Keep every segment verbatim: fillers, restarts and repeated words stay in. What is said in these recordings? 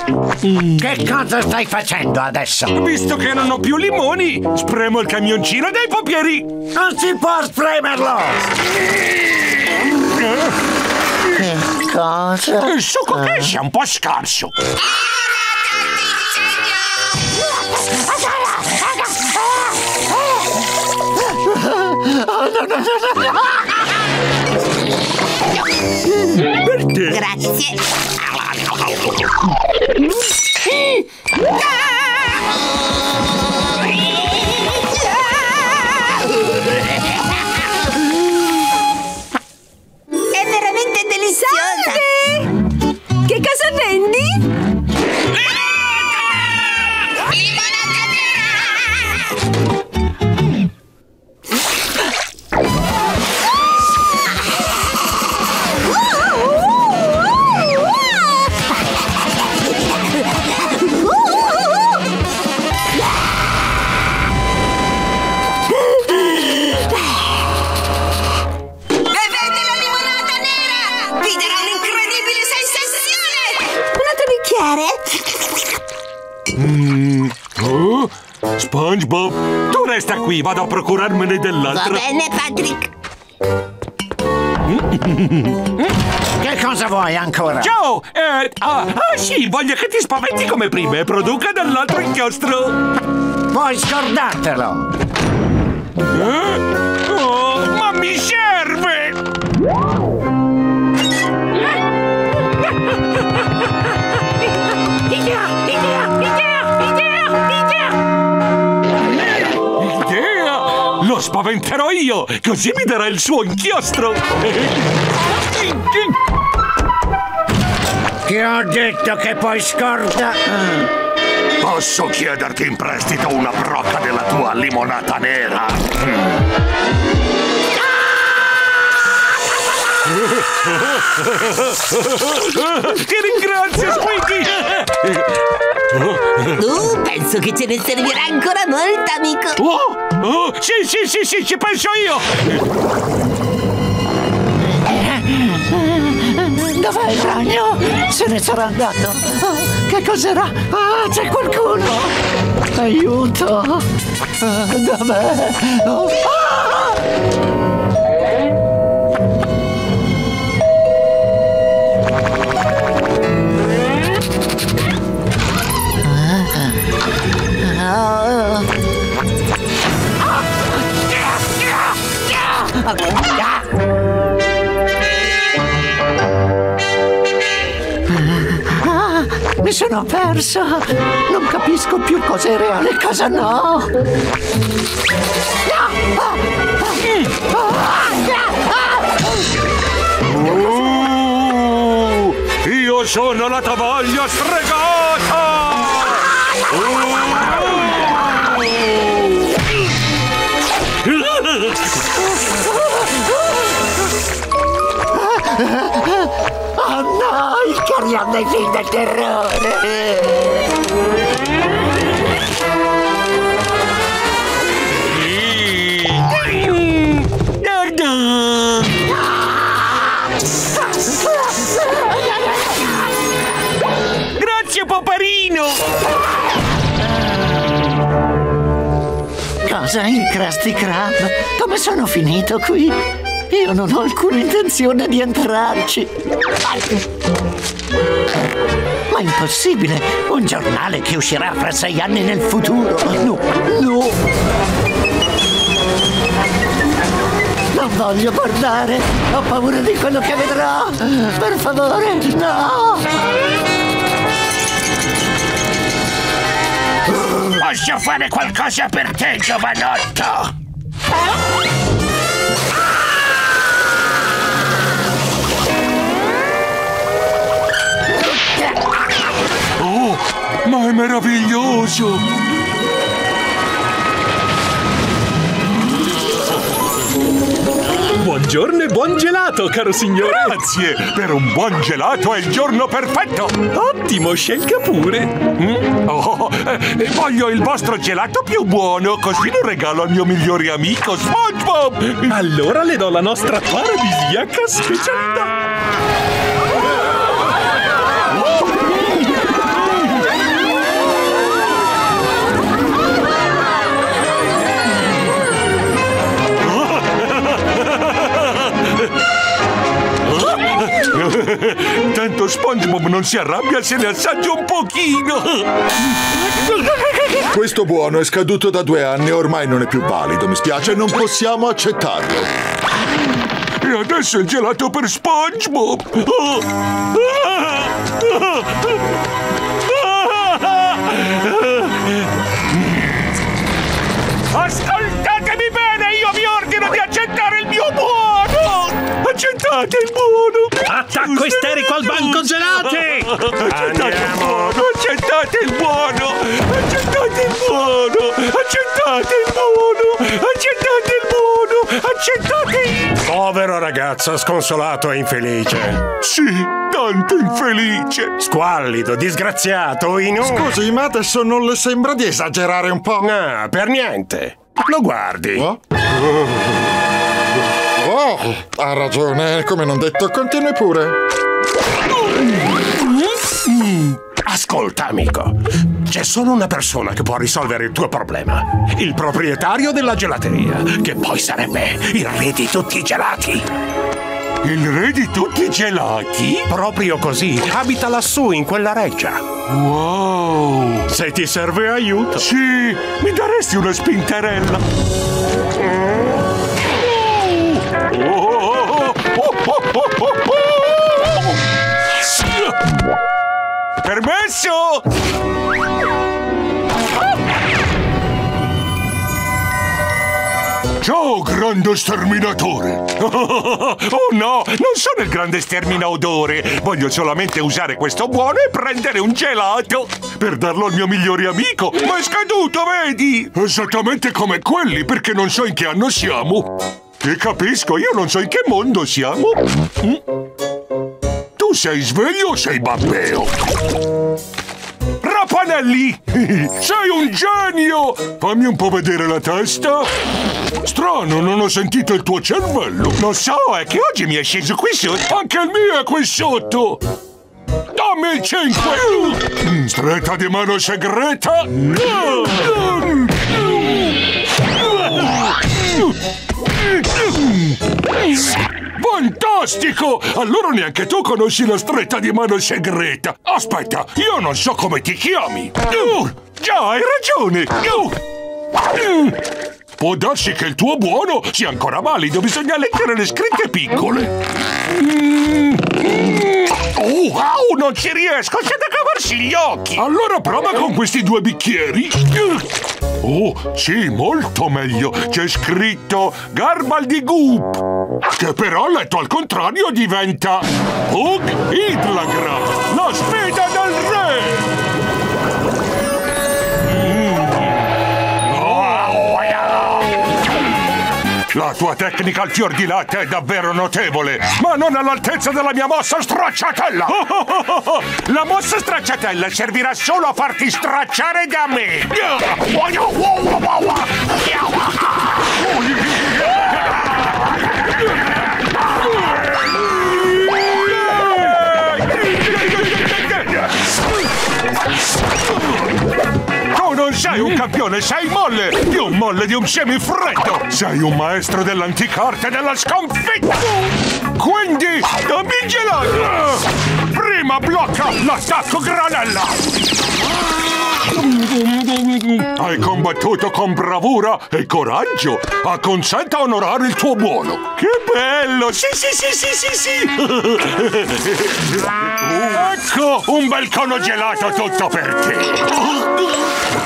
Mm. Che cosa stai facendo adesso? Visto che non ho più limoni, spremo il camioncino dei pompieri. Non si può spremerlo! Che cosa? Il succo che sia un po' scarso. Per te. Grazie. È veramente deliziosa. Salve! Che cosa vendi? Limonata nera! Bevete la limonata nera! Vi darà un'incredibile sensazione! Un altro bicchiere? Mm. Oh, SpongeBob, tu resta qui, vado a procurarmene Va dell'altro. bene, Patrick. Che cosa vuoi ancora? Ciao! Eh, ah, ah sì, voglio che ti spaventi come prima e produca dell'altro inchiostro. Puoi scordartelo! Eh? Oh, ma mi serve! Idea! Lo spaventerò io, così mi darà il suo inchiostro. Ti ho detto che puoi scordare! Posso chiederti in prestito una brocca della tua limonata nera? Ti ringrazio, Squeaky! Uh, penso che ce ne servirà ancora molta, amico. Oh, oh, sì, sì, sì, sì, ci penso io! Dov'è il ragno? Se ne sarà andato? Oh, che cos'era? Ah, c'è qualcuno! Aiuto! Ah, dov'è? Oh, ah! Ah, mi sono perso. Non capisco più cosa è reale e cosa no. Uh, io sono la tovaglia stregata! Oh no, il carrion dei film del terrore! Grazie, Poparino! Cosa, il Krusty Krab? Come sono finito qui? Io non ho alcuna intenzione di entrarci. Ma è impossibile! Un giornale che uscirà fra sei anni nel futuro! No, no! Non voglio guardare! Ho paura di quello che vedrò! Per favore, no! Posso fare qualcosa per te, giovanotto? Oh, ma è meraviglioso! Buongiorno e buon gelato, caro signore! Grazie! Per un buon gelato è il giorno perfetto! Ottimo, scelga pure! Mm? Oh, eh, voglio il vostro gelato più buono, così lo regalo al mio migliore amico, SpongeBob! Allora le do la nostra paradisiaca specialità! quando SpongeBob non si arrabbia se ne assaggia un pochino. Questo buono è scaduto da due anni e ormai non è più valido. Mi spiace, non possiamo accettarlo. E adesso il gelato per SpongeBob. Ascoltatemi bene, io vi ordino di accettare il mio buono! Accettate il buono! Attacco isterico al banco gelati! Accettate il buono! Accettate il buono! Accettate il buono! Accettate il buono! Accettate il buono! Accettate il... Povero ragazzo, sconsolato e infelice. Sì, tanto infelice! Squallido, disgraziato, inutile. Scusi, ma adesso non le sembra di esagerare un po'? No, per niente. Lo guardi. Oh? Oh, ha ragione, come non detto, continui pure. Ascolta, amico. C'è solo una persona che può risolvere il tuo problema. Il proprietario della gelateria, che poi sarebbe il re di tutti i gelati. Il re di tutti i gelati? Proprio così. Abita lassù, in quella reggia. Wow! Se ti serve aiuto. Sì, mi daresti una spintarella? Oh, oh, oh, oh, oh, oh. Permesso? Ciao, grande sterminatore! Oh no, non sono il grande sterminatore! Voglio solamente usare questo buono e prendere un gelato! Per darlo al mio migliore amico! Ma è scaduto, vedi? Esattamente come quelli, perché non so in che anno siamo! E capisco, io non so in che mondo siamo! Mm? Tu sei sveglio o sei babbeo? Rapanelli! Sei un genio! Fammi un po' vedere la testa! Strano, non ho sentito il tuo cervello! Lo so, è che oggi mi è sceso qui sotto! Anche il mio è qui sotto! Dammi il cinque! Stretta di mano segreta! Fantastico! Allora neanche tu conosci la stretta di mano segreta! Aspetta, io non so come ti chiami! Uh, già, hai ragione! Uh, uh. Può darsi che il tuo buono sia ancora valido, bisogna leggere le scritte piccole! Mm, mm. Oh, wow, non ci riesco, c'è da cavarsi gli occhi! Allora prova con questi due bicchieri! Oh, sì, molto meglio! C'è scritto Garbaldi Goop! Che però letto al contrario diventa Hug Idlagra, la sfida del re! La tua tecnica al fior di latte è davvero notevole, ma non all'altezza della mia mossa stracciatella! Oh, oh, oh, oh. La mossa stracciatella servirà solo a farti stracciare da me! Tu non sei un campione, sei molle! Più molle di un semifreddo! Sei un maestro dell'antica arte della sconfitta! Quindi, dammi il gelato! Prima blocca l'attacco granella! Hai combattuto con bravura e coraggio! Acconsenta a onorare il tuo buono! Che bello! Sì, sì, sì, sì, sì, sì! Ecco, un bel cono gelato tutto per te!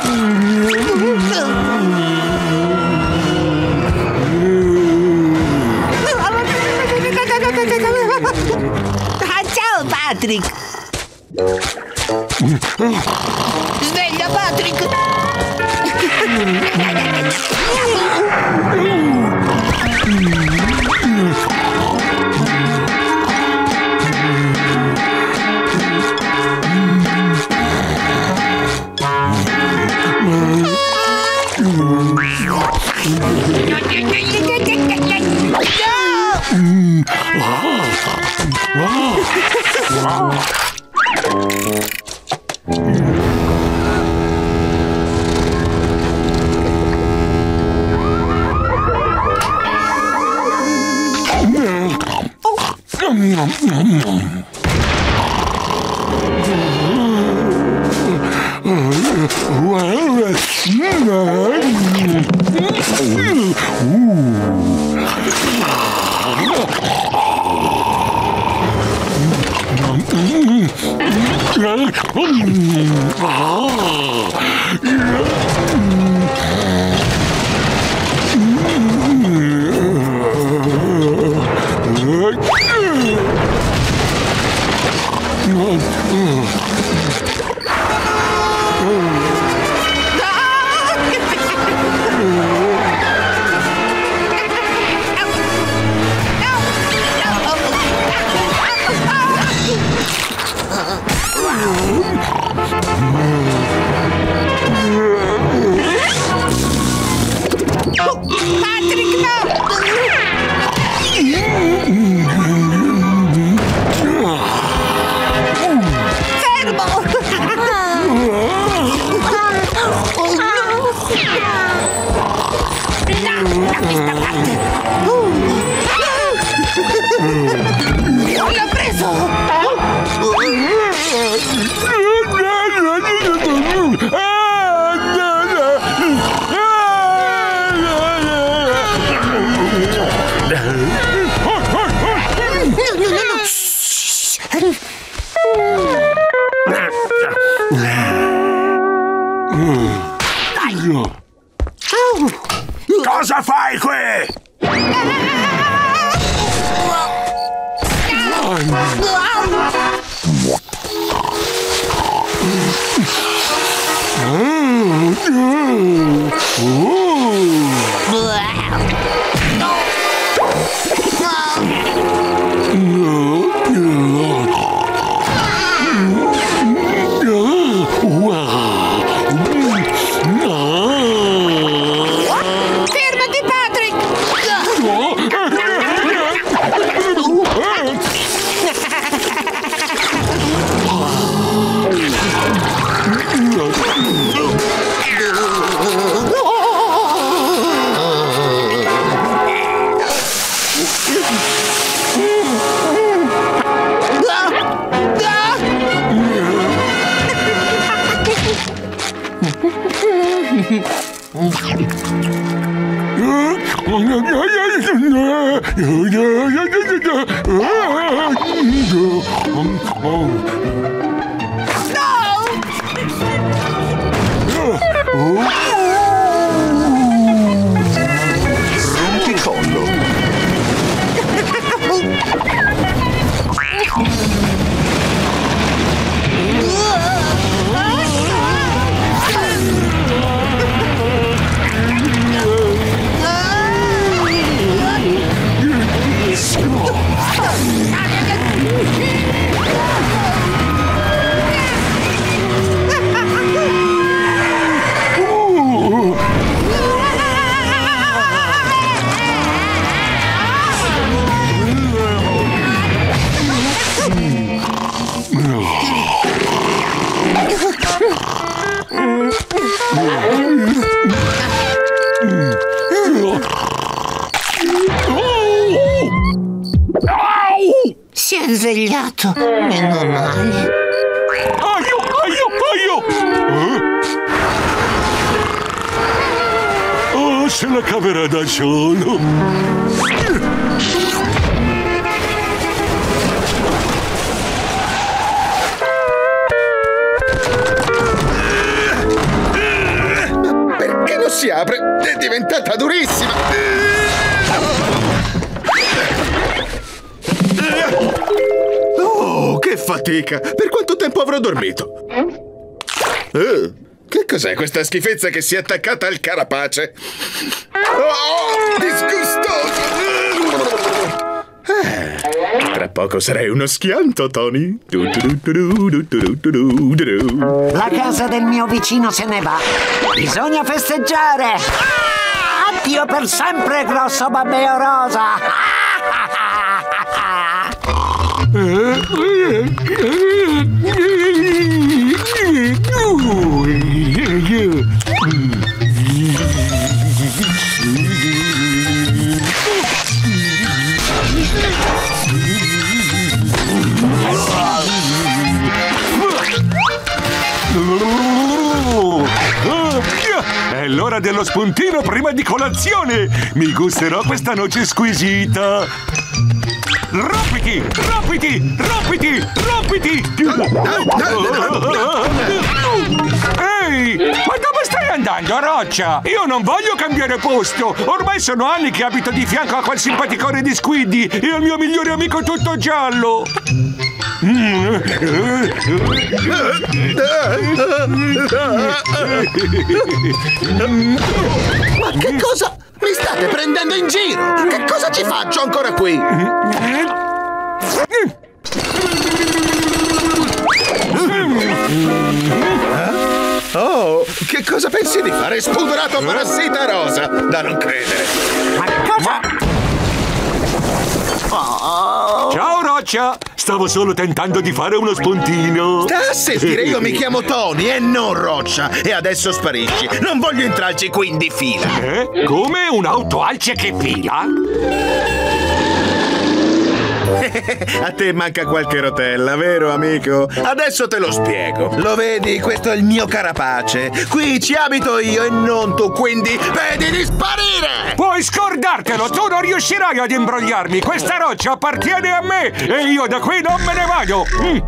Ah, ciao, Patrick! Sveglia, Patrick! Cosa fai qui? Fermati, Patrick! Rompicollo. Si è svegliato, meno male. Aio, aio, aio! Eh? Oh, se la caverà da solo. Perché non si apre? È diventata durissima! Oh, che fatica! Per quanto tempo avrò dormito? Uh, che cos'è questa schifezza che si è attaccata al carapace? Oh, disgustoso! Eh, tra poco sarei uno schianto, Tony. La casa del mio vicino se ne va. Bisogna festeggiare. Ah, addio per sempre, grosso babbeo rosa. l'ora dello spuntino prima di colazione! Mi gusterò questa noce squisita! Rompiti! Rompiti! Rompiti! Rompiti! Ehi! Ma dove stai andando, Roccia? Io non voglio cambiare posto! Ormai sono anni che abito di fianco a quel simpaticone di Squiddy e il mio migliore amico tutto giallo! Ma che cosa? Mi state prendendo in giro? Che cosa ci faccio ancora qui? Oh, che cosa pensi di fare, spudorato parassita rosa? Da non credere. Ma cosa? Oh. Ciao, Roccia! Stavo solo tentando di fare uno spuntino. Sta a sentire, io mi chiamo Tony e non Roccia. E adesso sparisci. Non voglio intralci qui in di fila. Eh? Come un'auto alce che fila? A te manca qualche rotella, vero amico? Adesso te lo spiego. Lo vedi? Questo è il mio carapace. Qui ci abito io e non tu, quindi vedi di sparire! Puoi scordartelo, tu non riuscirai ad imbrogliarmi. Questa roccia appartiene a me e io da qui non me ne vado.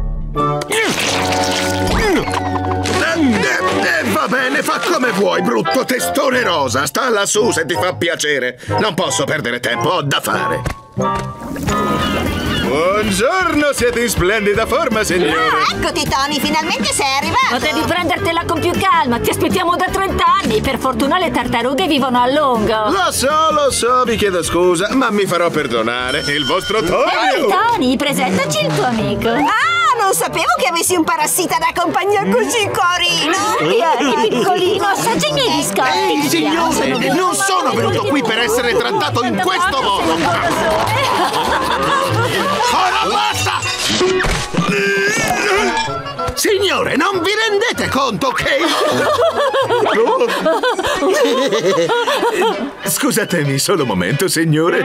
Eh, eh, va bene, fa come vuoi, brutto testone rosa. Sta lassù se ti fa piacere. Non posso perdere tempo, ho da fare. Buongiorno, siete in splendida forma, signore. Ah, eccoti, Tony, finalmente sei arrivato. Potevi prendertela con più calma, ti aspettiamo da trent'anni. Per fortuna le tartarughe vivono a lungo. Lo so, lo so, vi chiedo scusa, ma mi farò perdonare. Il vostro Tony. Ehi, Tony, presentaci il tuo amico. Ah, non sapevo che avessi un parassita da compagnia così carino. Vieni, piccolino, assaggia i miei biscotti. Ehi, signore, non sono venuto qui per essere trattato in questo modo. Ora basta! Signore, non vi rendete conto che... Scusatemi solo un momento, signore.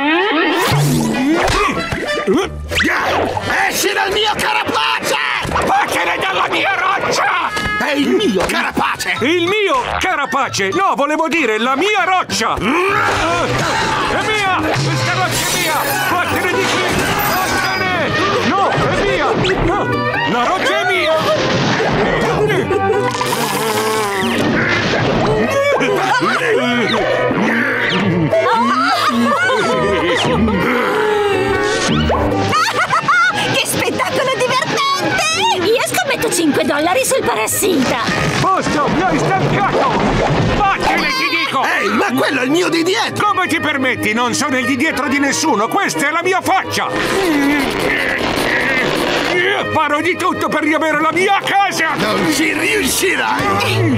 Esci dal mio carapace! Vattene dalla mia roccia! È il mio carapace! Il mio carapace! No, volevo dire la mia roccia! È mia! Questa roccia è mia! Vattene di qui! Vattene! No, è mia! No, la roccia è mia! Che spettacolo divertente! Io scommetto cinque dollari sul parassita. Posto, mi hai stancato! Vattene, ti dico! Ehi, ma quello è il mio di dietro! Come ti permetti? Non sono il di dietro di nessuno! Questa è la mia faccia! Farò di tutto per riavere la mia casa! Non ci riuscirai!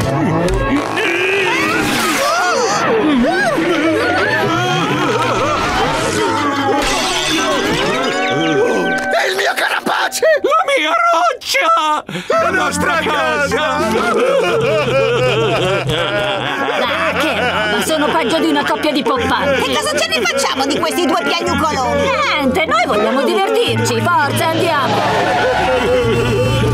È il mio carapace! La mia roccia! La nostra casa! Ah, che roba, sono peggio di una coppia di poppanti. E cosa ce ne facciamo di questi due piagnucoloni? Niente, noi vogliamo divertirci. Forza, andiamo.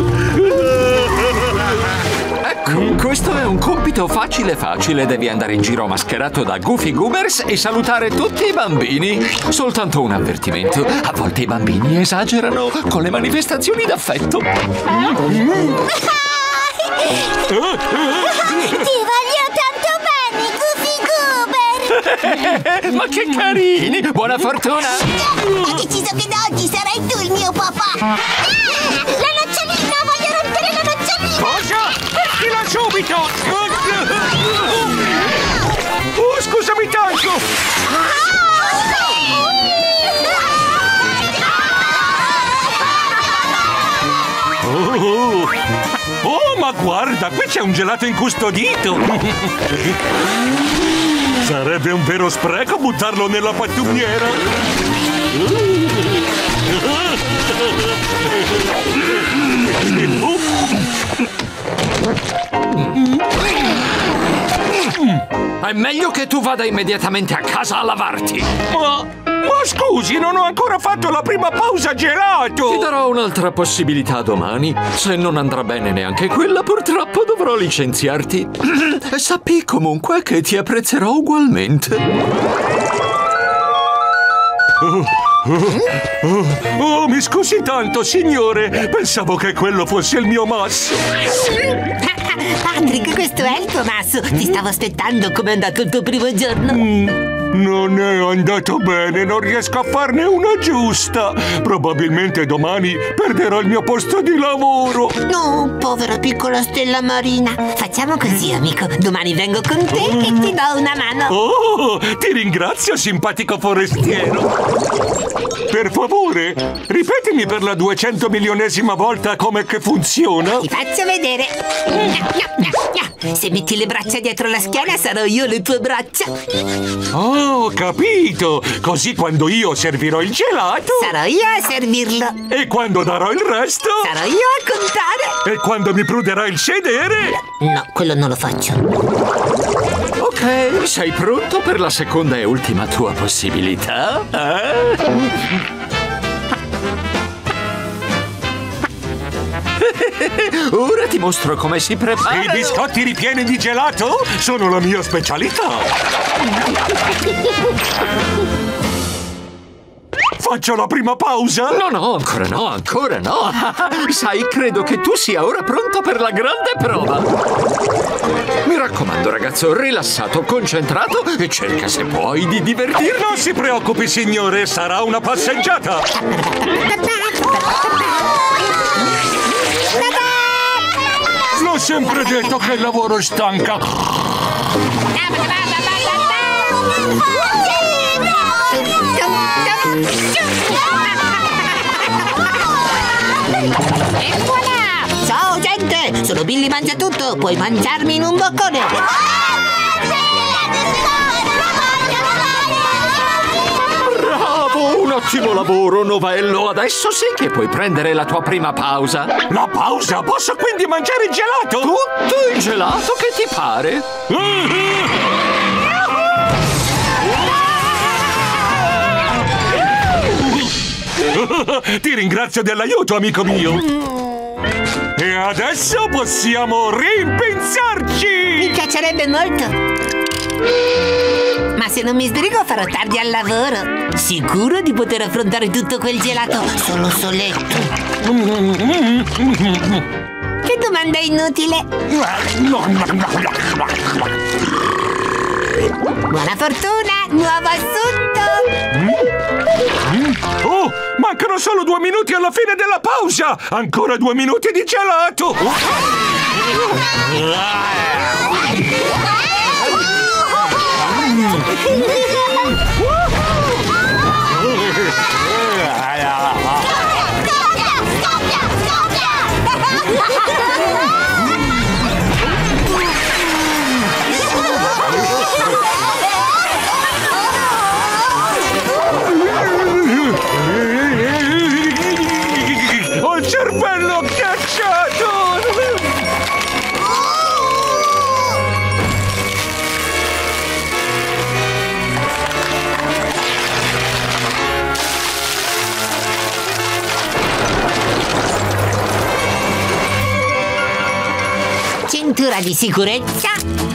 Ecco, questo è un compito facile facile. Devi andare in giro mascherato da Goofy Goobers e salutare tutti i bambini. Soltanto un avvertimento: a volte i bambini esagerano con le manifestazioni d'affetto. Ti voglio tanto bene, Goofy Goober! Ma che carini! Buona fortuna! Ho deciso che da oggi sarai tu il mio papà! Ah, la nocciolina! Voglio rompere la nocciolina! Cosa? Mettila subito! Oh, scusami tanto! Oh, oh, ma guarda, qui c'è un gelato incustodito! Sarebbe un vero spreco buttarlo nella pattumiera! È meglio che tu vada immediatamente a casa a lavarti. Ma Ma scusi, non ho ancora fatto la prima pausa gelato! Ti darò un'altra possibilità domani. Se non andrà bene neanche quella, purtroppo dovrò licenziarti. Sappi comunque che ti apprezzerò ugualmente. Oh, oh, oh, oh, mi scusi tanto, signore. Pensavo che quello fosse il mio masso. Patrick, questo è il tuo masso. Ti stavo aspettando. Com'è andato il tuo primo giorno? Mm. Non è andato bene, non riesco a farne una giusta. Probabilmente domani perderò il mio posto di lavoro. No, povera piccola stella marina. Facciamo così, amico. Domani vengo con te e ti do una mano. Oh, ti ringrazio, simpatico forestiero. Per favore, ripetimi per la duecento milionesima volta come che funziona. Ti faccio vedere. Se metti le braccia dietro la schiena, sarò io le tue braccia. Oh, ho capito! Così quando io servirò il gelato... sarò io a servirlo. E quando darò il resto... sarò io a contare. E quando mi pruderà il sedere... no, quello non lo faccio. Ok, sei pronto per la seconda e ultima tua possibilità? Eh? Ora ti mostro come si prepara. I biscotti ripieni di gelato sono la mia specialità. Faccio la prima pausa? No, no, ancora no, ancora no. Sai, credo che tu sia ora pronto per la grande prova. Mi raccomando, ragazzo, rilassato, concentrato e cerca se puoi di divertirti. Non si preoccupi, signore, sarà una passeggiata. L'ho sempre detto che il lavoro stanca. E voilà! Ciao gente, sono Billy Mangiatutto, puoi mangiarmi in un boccone. Bravo, un ottimo lavoro, Novello. Adesso sì che puoi prendere la tua prima pausa. La pausa? Posso quindi mangiare il gelato? Tutto il gelato che ti pare. Ti ringrazio dell'aiuto, amico mio. E adesso possiamo rimpinzarci! Mi piacerebbe molto. Ma se non mi sbrigo farò tardi al lavoro. Sicuro di poter affrontare tutto quel gelato solo soletto. Che domanda inutile. Buona fortuna, nuovo assunto. Oh, mancano solo due minuti alla fine della pausa. Ancora due minuti di gelato. Ho il cervello ghiacciato! Cintura di sicurezza.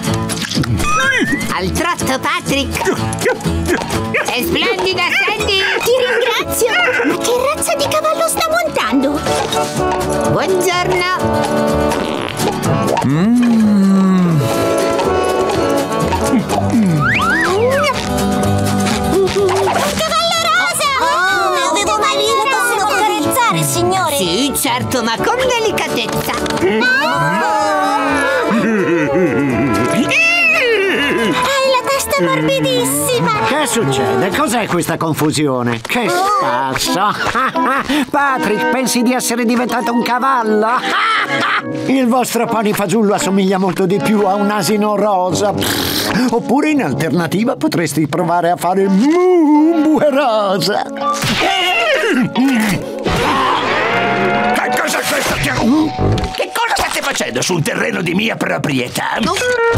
Al trotto, Patrick. Sei splendida, Sandy. Ti ringrazio. Ma che razza di cavallo sta montando? Buongiorno. Mm. Cavallo rosa! Oh, non avevo mai visto. Posso accarezzare, signore? Sì, certo, ma con delicatezza. Hai la testa morbidissima. Che succede? Cos'è questa confusione? Che passa? Patrick, pensi di essere diventato un cavallo? Il vostro pony fagiullo assomiglia molto di più a un asino rosa. Oppure in alternativa potresti provare a fare mu rosa. Che cos'è questo? Che cosa state facendo su un terreno di mia proprietà?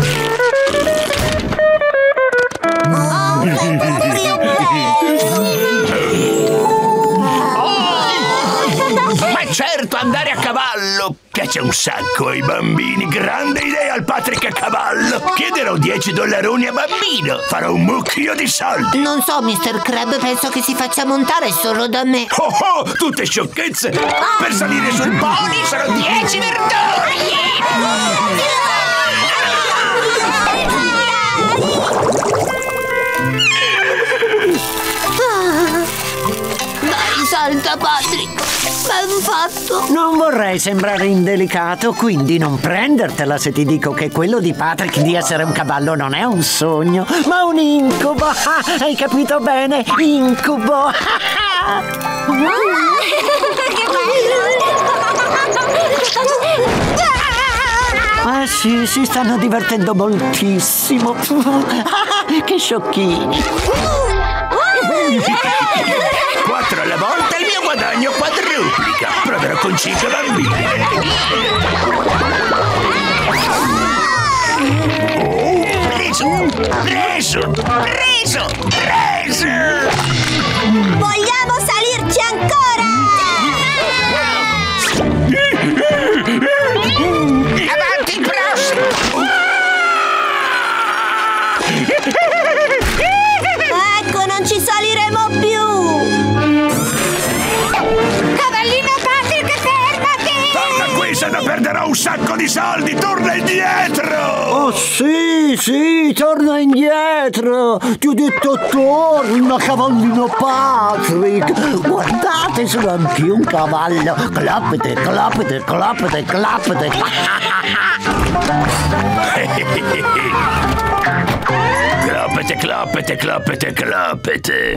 Oh, che bello! piace un sacco ai bambini. Grande idea al Patrick a cavallo. Chiederò dieci dollaroni a bambino. Farò un mucchio di soldi. Non so, mister Crab, penso che si faccia montare solo da me. Oh oh, tutte sciocchezze. Per salire sul pony sono dieci virtù. Dai, salta, Patrick. Ben fatto. Non vorrei sembrare indelicato, quindi non prendertela se ti dico che quello di Patrick di essere un cavallo non è un sogno, ma un incubo. Hai capito bene? Incubo. Ah sì, si stanno divertendo moltissimo. Che sciocchini. Quattro alla volta il mio guadagno quadruplica. Proverò con cinque bambini. Oh, preso, preso, preso, preso. Vogliamo salirci ancora? Avanti, prossimo. Ecco, non ci saliremo più. Cavallino Patrick, fermati! Torna qui, se no perderò un sacco di soldi. Torna indietro. Oh sì, sì, torna indietro. Ti ho detto torna, cavallino Patrick. Guardate, sono anch'io un cavallo. Clappete, clappete, clappete, clappete. Cloppete, cloppete, cloppete, cloppete.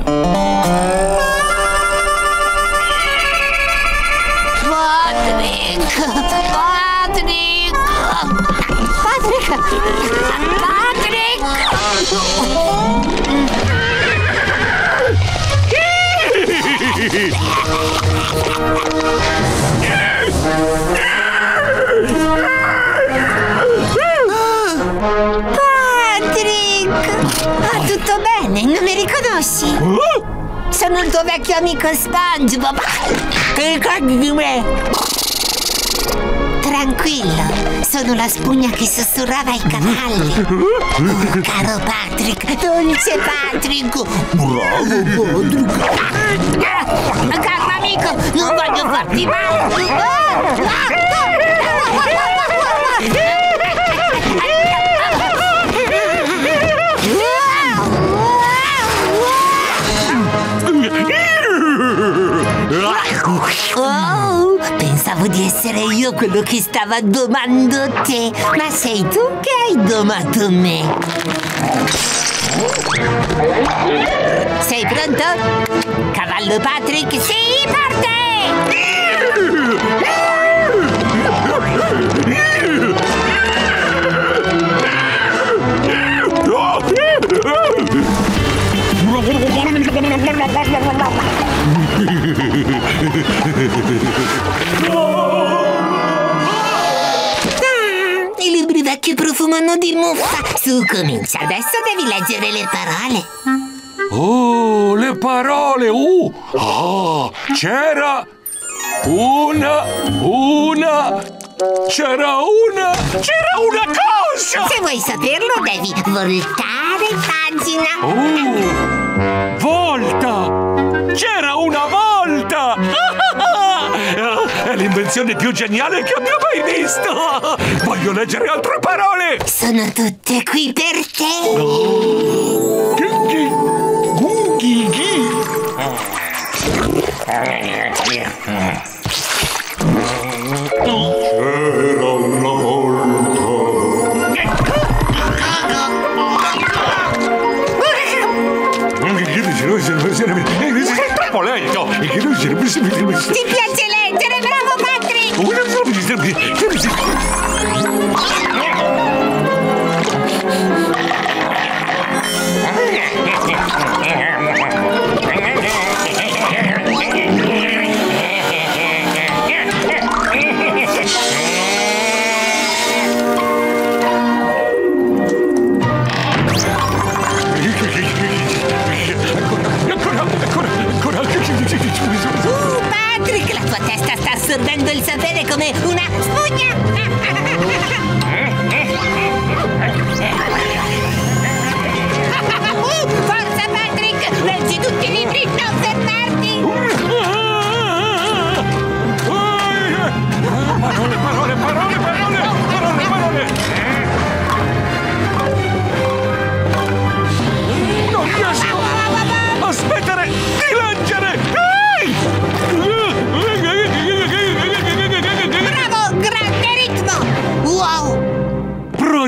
Patrick! Patrick! Patrick! Patrick! Patrick! Ah, tutto bene? Non mi riconosci? Sono il tuo vecchio amico SpongeBob. Che ricordi di me? Tranquillo, sono la spugna che sussurrava ai cavalli. Oh, caro Patrick, dolce Patrick. Bravo, Patrick! Caro amico, non voglio farti male! Oh, pensavo di essere io quello che stava domando te, ma sei tu che hai domato me. Sei pronto? Cavallo Patrick, sì, parte! I libri vecchi profumano di muffa. Su, comincia. Adesso devi leggere le parole. Oh, le parole! Uh! Ah, c'era una, una, c'era una, c'era una cosa! Se vuoi saperlo, devi voltare pagina. Oh, volta! C'era una volta! È l'invenzione più geniale che abbia mai visto! Voglio leggere altre parole! Sono tutte qui per te! Oh. Ghi, ghi. Ghi, ghi. C'era una volta. Ti piace leggere, bravo Patrick! Uh, Patrick, la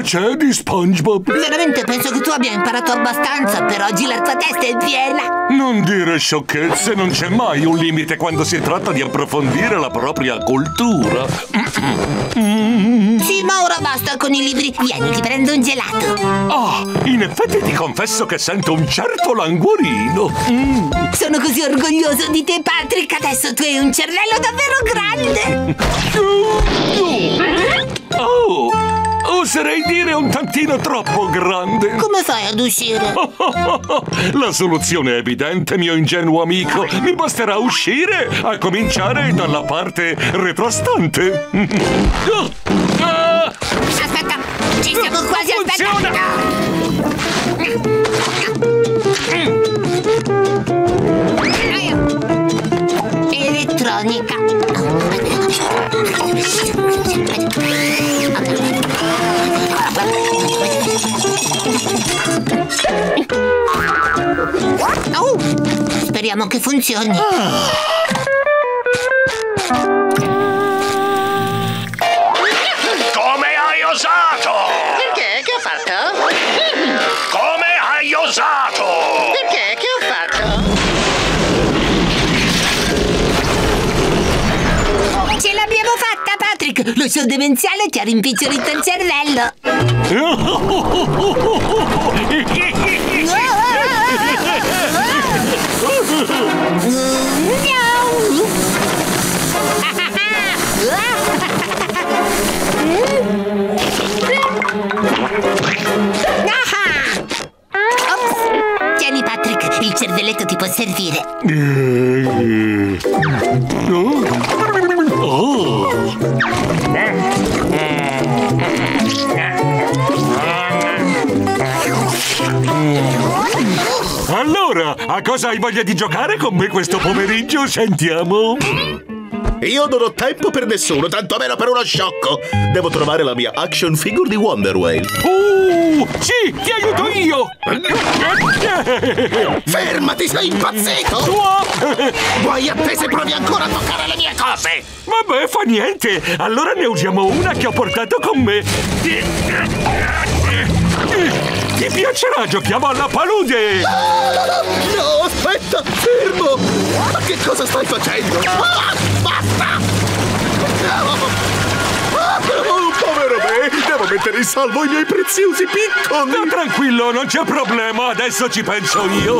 c'è di SpongeBob? Veramente penso che tu abbia imparato abbastanza. Per oggi la tua testa è piena. Non dire sciocchezze, non c'è mai un limite quando si tratta di approfondire la propria cultura. Sì, ma ora basta con i libri. Vieni, ti prendo un gelato. Ah, in effetti ti confesso che sento un certo languorino. Mm. Sono così orgoglioso di te, Patrick. Adesso tu hai un cervello davvero grande. Oh, oserei dire un tantino troppo grande. Come fai ad uscire? La soluzione è evidente, mio ingenuo amico. Mi basterà uscire, a cominciare dalla parte retrostante. Aspetta, ci siamo quasi. Funziona! Elettronica. Oh, speriamo che funzioni. Come hai osato? Perché? Che ho fatto? Come hai osato? Perché? Che ho fatto? Ce l'abbiamo fatta, Patrick! Lo show demenziale ti ha rimpicciolito il cervello! Ops! Tieni, Patrick, il cervelletto ti può servire. Oh. Allora, a cosa hai voglia di giocare con me questo pomeriggio? Sentiamo. Io non ho tempo per nessuno, tantomeno per uno sciocco. Devo trovare la mia action figure di Wonder Whale. Uh, sì, ti aiuto io. Fermati, sei impazzito! Vuoi a te se provi ancora a toccare le mie cose? Vabbè, fa niente. Allora ne usiamo una che ho portato con me. Ti piacerà? Giochiamo alla palude! No, aspetta, fermo! Ma che cosa stai facendo? Ah, basta! Oh, povero me! Devo mettere in salvo i miei preziosi piccoli! No, tranquillo, non c'è problema, adesso ci penso io!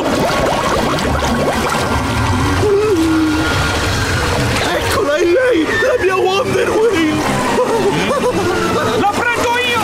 Eccola, è lei! La mia Wonder Whale! La prendo io!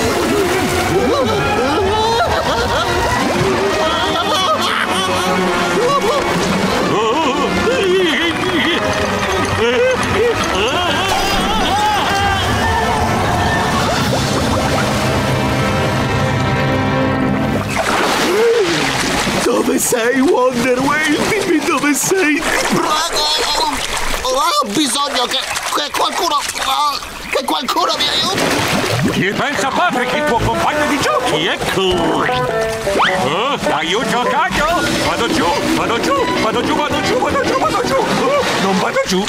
Dove sei, Wonder Whale? Dimmi dove sei! Prego! Ho bisogno che, che qualcuno... che qualcuno mi aiuti! Chi pensa Patrick, il tuo compagno di giochi, ecco! Oh, aiuto, cacio! Vado giù, vado giù, vado giù, vado giù, vado giù, vado giù! Oh, non vado giù!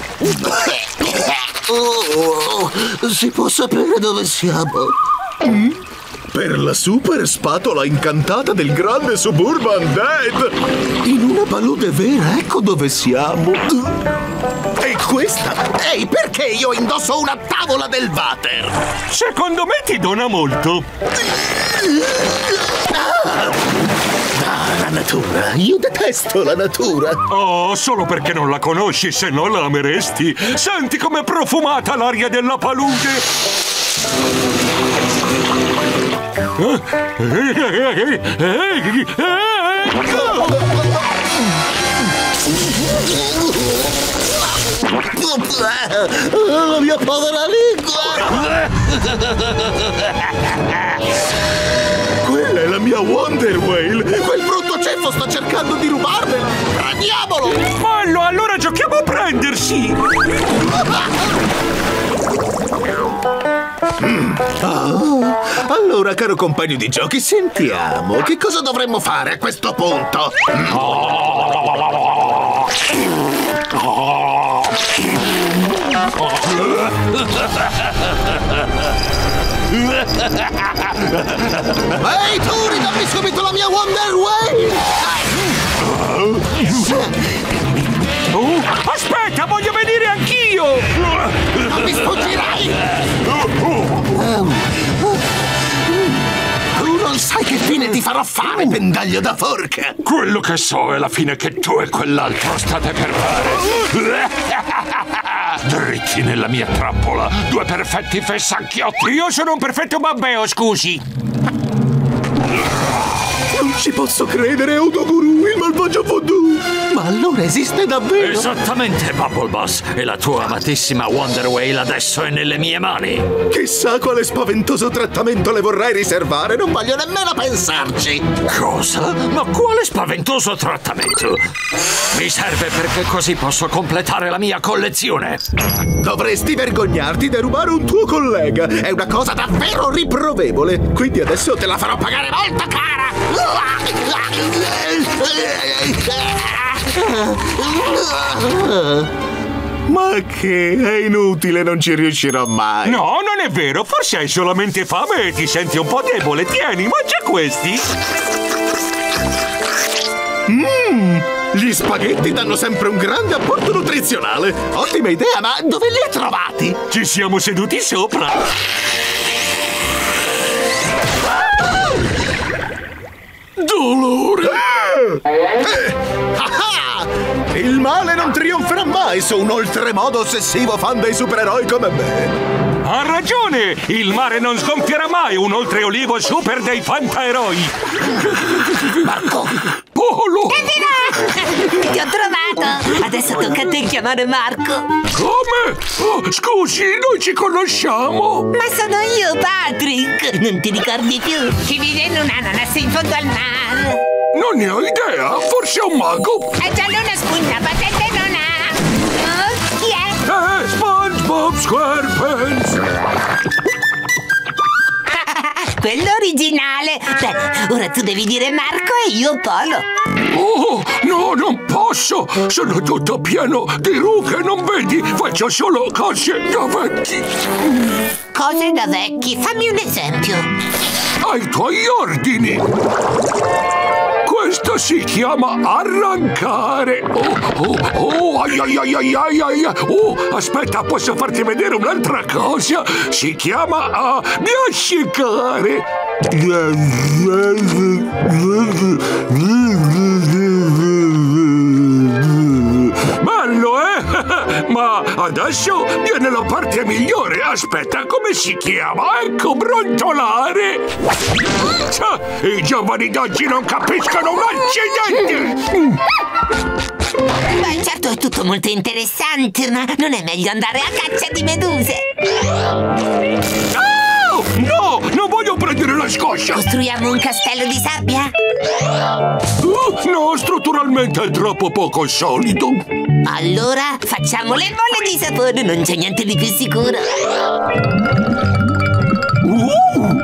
Oh, si può sapere dove siamo? Mm? Per la super spatola incantata del grande Suburban Dad! In una palude vera, ecco dove siamo! E questa? Ehi, perché io indosso una tavola del water? Secondo me ti dona molto! Ah, la natura! Io detesto la natura! Oh, solo perché non la conosci, se no la ameresti! Senti com'è profumata l'aria della palude! La mia povera lingua! Quella è la mia Wonder Whale! Quel brutto ceffo sta cercando di rubarmela! Prendiamolo! Fallo, allora giochiamo a prendersi! Mm. Oh, allora, caro compagno di giochi, sentiamo. Che cosa dovremmo fare a questo punto? Ehi, tu, ridammi subito la mia Wonder Way! Oh, aspetta, voglio venire anch'io! Non mi sfuggirai! Tu non sai che fine ti farò fare, pendaglio da forca! Quello che so è la fine che tu e quell'altro state per fare! Dritti nella mia trappola, due perfetti fessacchiotti! Io sono un perfetto babbeo, scusi! Non ci posso credere, Odoguru, il malvagio voodoo! Ma allora esiste davvero? Esattamente, Bubble Boss. E la tua amatissima Wonder Whale adesso è nelle mie mani. Chissà quale spaventoso trattamento le vorrai riservare, non voglio nemmeno pensarci! Cosa? Ma quale spaventoso trattamento? Mi serve perché così posso completare la mia collezione. Dovresti vergognarti di rubare un tuo collega. È una cosa davvero riprovevole. Quindi adesso te la farò pagare molto cara. Ma che? È inutile, non ci riuscirò mai. No, non è vero. Forse hai solamente fame e ti senti un po' debole. Tieni, mangia questi. Mmm, gli spaghetti danno sempre un grande apporto nutrizionale. Ottima idea, ma dove li hai trovati? Ci siamo seduti sopra. Dolore! Eh, ah ah! Il male non trionferà mai su un oltremodo ossessivo fan dei supereroi come me! Ha ragione! Il mare non sgonfierà mai un oltreolivo super dei fantaeroi! Marco! Polo! Evviva! Ti ho trovato! Adesso tocca a te chiamare Marco! Come? Oh, scusi, noi ci conosciamo! Ma sono io, Patrick! Non ti ricordi più? Chi vive in un'ananas in fondo al mare! Non ne ho idea! Forse è un mago! È giallo una spugna, patente non ha! Oh, chi è? Eh, SpongeBob SquarePants! Quello originale! Beh, ora tu devi dire Marco e io Polo! Oh, no, non posso! Sono tutto pieno di rughe, non vedi? Faccio solo cose da vecchi! Cose da vecchi? Fammi un esempio! Ai tuoi ordini! Questo si chiama arrancare! Oh, oh, oh, ai ai ai ai ai ai! Oh, aspetta, posso farti vedere un'altra cosa? Si chiama uh, biascicare! Bello, eh? Ma adesso viene la parte migliore! Aspetta, come si chiama? Ecco, brontolare! Cioè, i giovani d'oggi non capiscono un accidente! Beh, certo è tutto molto interessante, ma non è meglio andare a caccia di meduse? Oh, no! Non voglio prendere la scoscia! Costruiamo un castello di sabbia? Uh, no, strutturalmente è troppo poco solido! Allora facciamo le bolle di sapone, non c'è niente di più sicuro. Uh.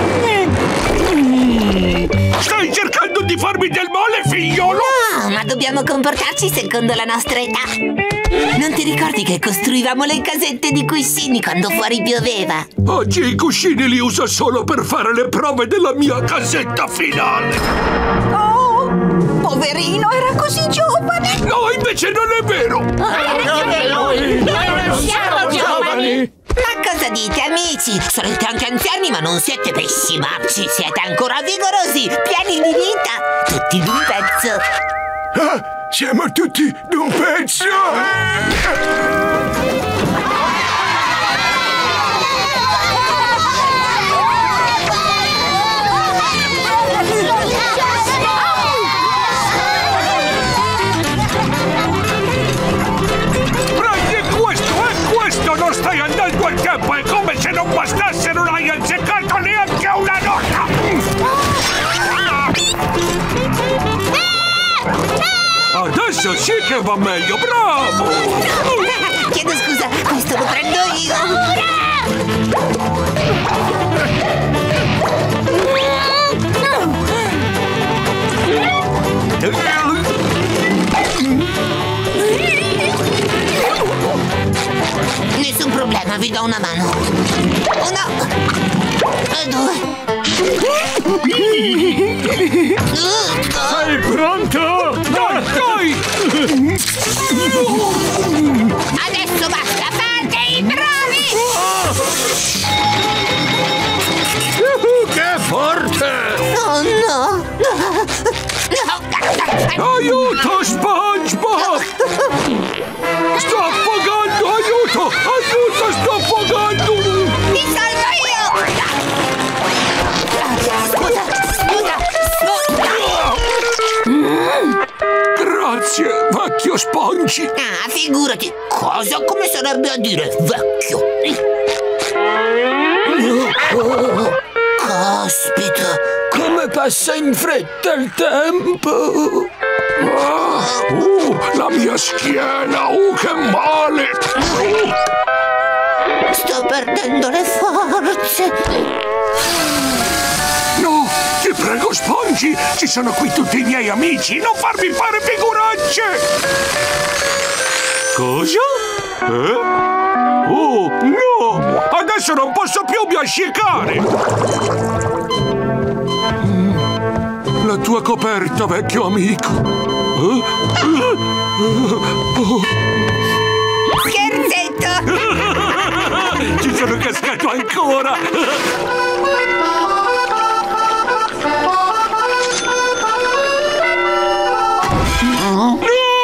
Stai cercando di farmi del male, figliolo? No, ma dobbiamo comportarci secondo la nostra età. Non ti ricordi che costruivamo le casette di cuscini quando fuori pioveva? Oggi i cuscini li uso solo per fare le prove della mia casetta finale. Oh, poverino, era così giovane. No, invece non è vero. Noi non siamo giovani. Ma cosa dite, amici? Sarete anche anziani, ma non siete pessimacci. Siete ancora vigorosi, pieni di vita, tutti d'un pezzo. Ah, siamo tutti d'un pezzo! Prendi questo e questo! Non stai andando al tempo! È come se non bastasse, non hai azzeccato neanche una nota! Adesso sì che va meglio, bravo! Chiedo scusa, questo lo prendo io! Nessun problema, vi do una mano. Uno, due. Sei pronto? Dai, dai! Adesso basta, fate i bravi! Che forte! Oh no! Aiuto, SpongeBob! Sto affogando, aiuto! Aiuto, sto affogando! Ti salvo io! Scusa, scusa, scusa! Grazie, vecchio Spongi! Ah, figurati! Cosa come sarebbe a dire vecchio? Oh, caspita! Come passa in fretta il tempo! Uh, la mia schiena! Uh, che male! Uh. Sto perdendo le forze! No, ti prego, Spongi! Ci sono qui tutti i miei amici! Non farmi fare figuracce! Cosa? Eh? Oh, no! Adesso non posso più biascicare! La tua coperta, vecchio amico! Eh? Oh. Scherzetto! Ci sono cascato ancora! No!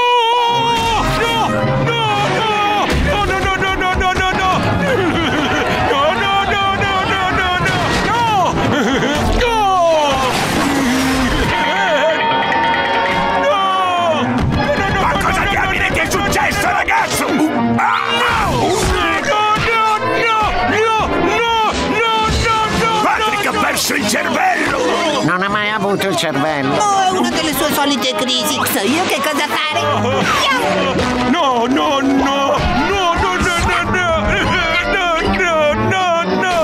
Il cervello! Non ha mai avuto il cervello. Oh, è una delle sue solite crisi. So io che cosa fare. No, no, no! No, no, no, no, no! No, no, no,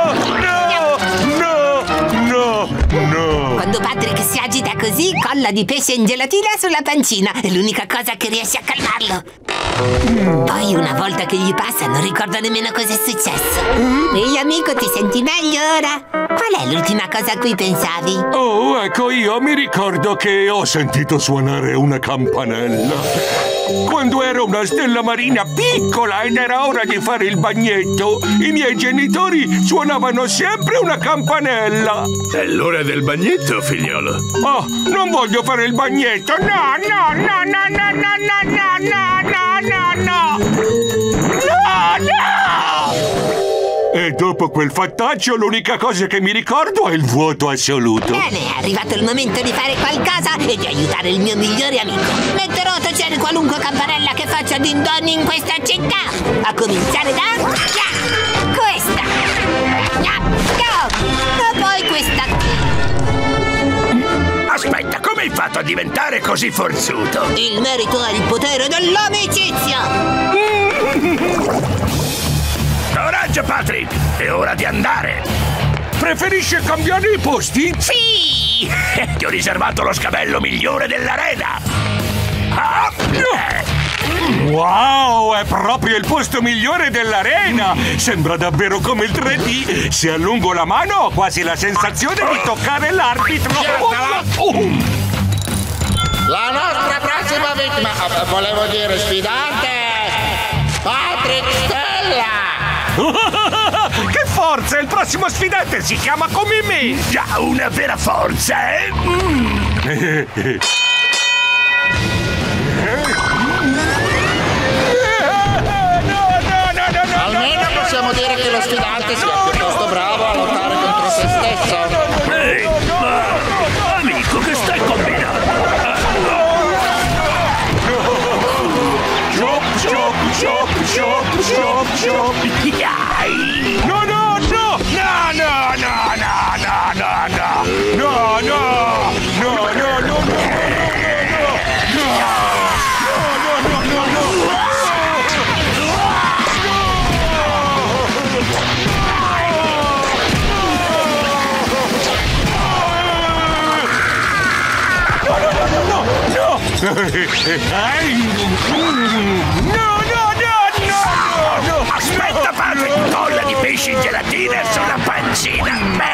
no, no, no! Quando Patrick si agita così, colla di pesce in gelatina sulla pancina. È l'unica cosa che riesce a calmarlo. Poi una volta che gli passa non ricordo nemmeno cosa è successo. Ehi amico, ti senti meglio ora? Qual è l'ultima cosa a cui pensavi? Oh, ecco, io mi ricordo che ho sentito suonare una campanella quando ero una stella marina piccola ed era ora di fare il bagnetto. I miei genitori suonavano sempre una campanella. È l'ora del bagnetto, figliolo. Oh, non voglio fare il bagnetto. No, no, no, no, no, no, no, no, no, no, no, no, no! E dopo quel fattaccio l'unica cosa che mi ricordo è il vuoto assoluto. Bene, è arrivato il momento di fare qualcosa e di aiutare il mio migliore amico. Metterò a tacere qualunque campanella che faccia din don in questa città. A cominciare da... questa. E poi questa. Aspetta, come hai fatto a diventare così forzuto? Il merito è il potere dell'amicizia. Coraggio, Patrick! È ora di andare! Preferisce cambiare i posti? Sì! Ti ho riservato lo scavello migliore dell'arena! Ah, eh. Wow, è proprio il posto migliore dell'arena! Sembra davvero come il tre D! Se allungo la mano ho quasi la sensazione di toccare l'arbitro! Oh, oh. La nostra prossima vittima, volevo dire sfidante, Patrick Stella! Che forza! Il prossimo sfidante si chiama come me! Già, una vera forza, eh? Mm. Almeno possiamo dire che lo sfidante sia piuttosto bravo a lottare contro se stesso. Ehi, ma amico, che stai combinando? Chop, chop, chop, chop, chop, chop. No, no, no! No, no, no, no, no, no, no! No, no! No, no, no, no! No, no, no, no! Aspetta, Patrick! Colla di pesci in gelatina sulla pancina!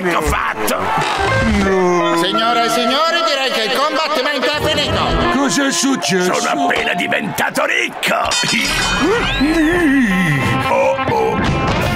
Ecco fatto! No. Signore e signori, direi che il combattimento è finito! Cos'è successo? Sono appena diventato ricco! Oh oh!